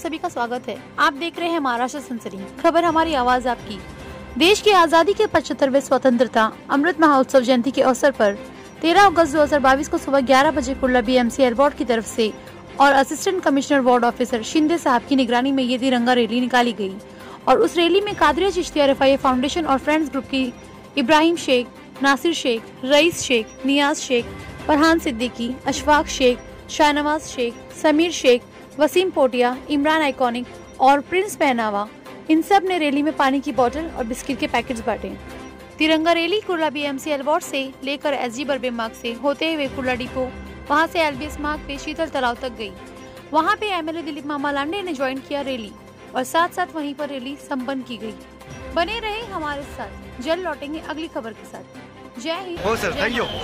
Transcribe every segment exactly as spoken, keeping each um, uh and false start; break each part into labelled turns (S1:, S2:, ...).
S1: सभी का स्वागत है। आप देख रहे हैं महाराष्ट्र संसरी खबर, हमारी आवाज आपकी। देश की आजादी के पचहत्तरवें स्वतंत्रता अमृत महोत्सव जयंती के अवसर पर तेरह अगस्त दो हज़ार बाईस को सुबह ग्यारह बजे कुर्ला बीएमसी एल बोर्ड की तरफ से और assistant commissioner ward officer Shinde साहब की निगरानी में ये तिरंगा रैली निकाली गई और उस रैली में कादरिया चिश्तिया रफाई फाउंडेशन और फ्रेंड्स ग्रुप की इब्राहिम शेख, नासिर शेख, रईस शेख, नियाज शेख, फरहान सिद्दीकी, अशफाक शेख, शाहनवाज शेख, समीर शेख, वसीम पोटिया, इमरान आइकॉनिक और प्रिंस पहनावा, इन सब ने रैली में पानी की बोतल और बिस्किट के पैकेट्स बांटे। तिरंगा rally Kurla BMC L board से लेकर एसजी बर्बे मार्ग से होते हुए कुर्ला डिपो, वहां से एलबीएस मार्ग पे शीतल तालाब तक गई। वहां पे एमएलए दिलीप मामा लांडे ने ज्वाइन किया रैली और साथ साथ वहीं पर रैली संपन्न की गई। बने रहे हमारे साथ, जल्द लौटेंगे अगली खबर के साथ। जय हिंद।
S2: हो सर, थैंक यू।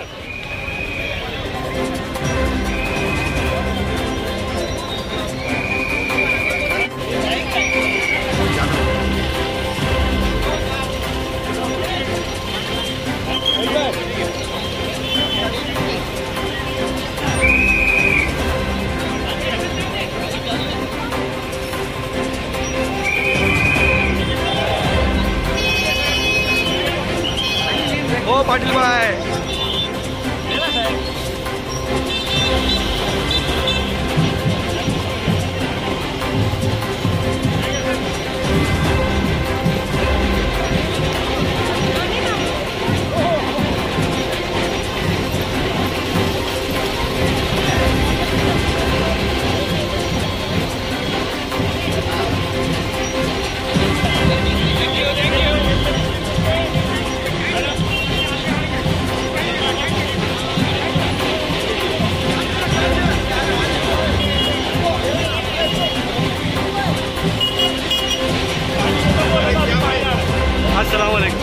S2: ओ पाटिल भाई, अस्सलाम वालेकुम।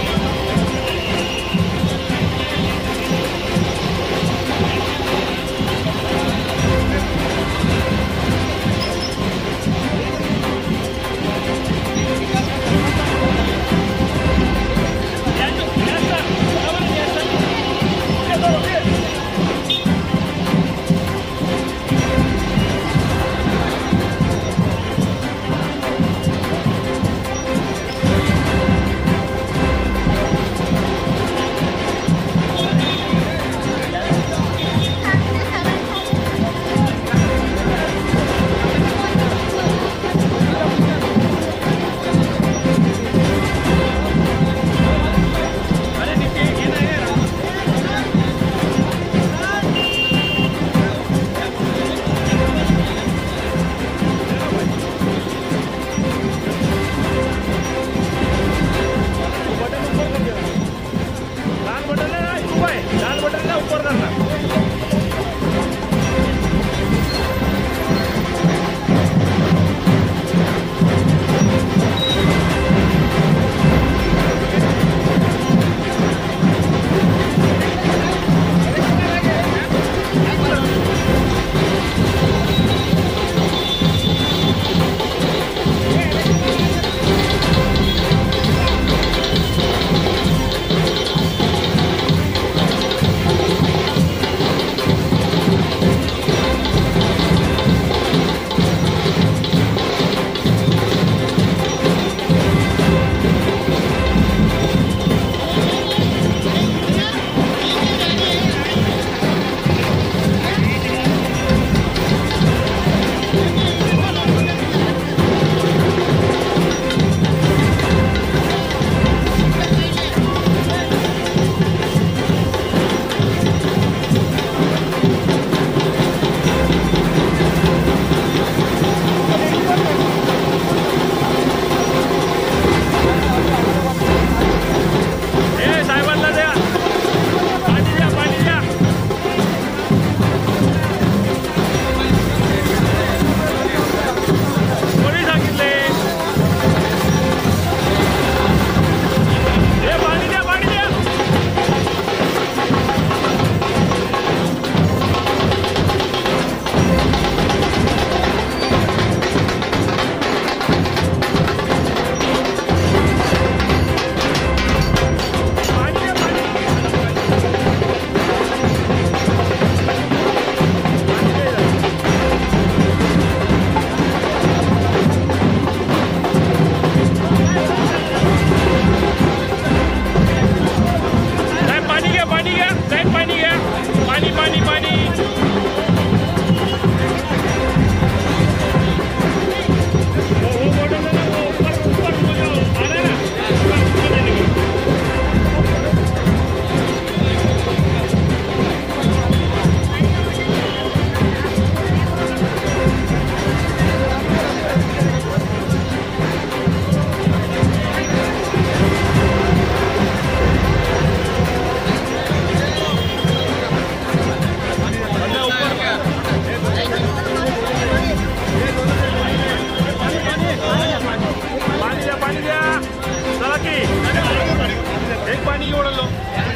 S3: पाणी एवढं लो